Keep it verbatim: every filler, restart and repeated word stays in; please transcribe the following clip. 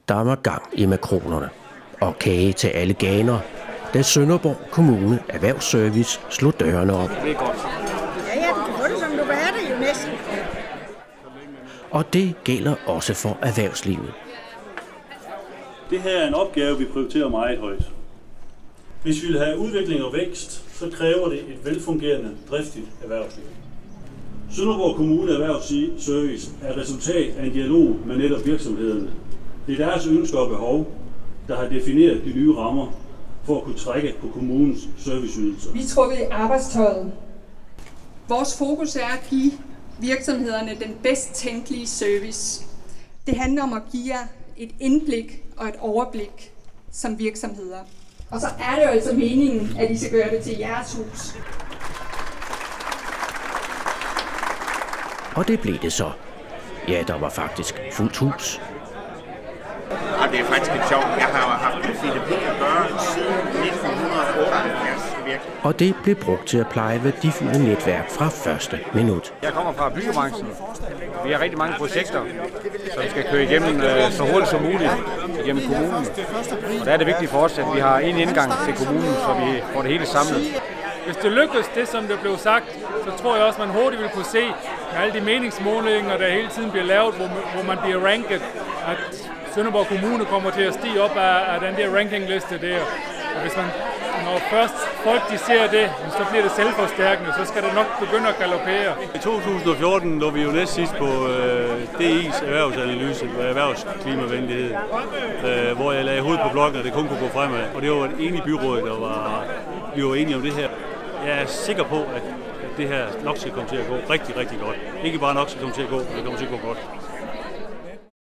der var gang i makronerne og kage til alle ganer, da Sønderborg Kommune Erhvervsservice slog dørene op. Det er godt. Ja, ja, du kan få det, som du vil have det jo næsten. Og det gælder også for erhvervslivet. Det her er en opgave, vi prioriterer meget højt. Hvis vi vil have udvikling og vækst, så kræver det et velfungerende, driftigt erhvervsliv. Sønderborg Kommune Erhvervsservice er resultat af en dialog med netop virksomhederne. Det er deres ønsker og behov, der har defineret de nye rammer for at kunne trække på kommunens serviceydelser. Vi er trukket i arbejdstøjet. Vores fokus er at give virksomhederne den bedst tænkelige service. Det handler om at give jer et indblik og et overblik som virksomheder. Og så er det jo altså meningen, at I skal gøre det til jeres hus. Og det blev det så. Ja, der var faktisk fuldt hus. Og det er faktisk lidt sjovt. Jeg har haft med Philippe at gøre siden nitten otteoghalvfjerds. Og det blev brugt til at pleje værdifulde netværk fra første minut. Jeg kommer fra byggebranchen. Vi har rigtig mange projekter, som skal køre igennem øh, så hurtigt som muligt igennem kommunen. Og der er det vigtigt for os, at vi har en indgang til kommunen, så vi får det hele samlet. Hvis det lykkes, det som det blev sagt, så tror jeg også, at man hurtigt vil kunne se med alle de meningsmålinger, der hele tiden bliver lavet, hvor, hvor man bliver ranket, at Sønderborg Kommune kommer til at stige op af, af den der rankingliste der. Og hvis man, når først folk de ser det, så bliver det selvforstærkende, så skal det nok begynde at galoppere. I to tusind og fjorten lå vi jo næst sidst på øh, D I's erhvervsanalyse og erhvervsklimavenlighed, øh, hvor jeg lagde hovedet på blokken, og det kun kunne gå fremad. Og det var et enigt byråd, der var, vi var enige om det her. Jeg er sikker på, at det her nok skal komme til at gå rigtig, rigtig godt. Ikke bare nok skal komme til at gå, men det kommer til at gå godt.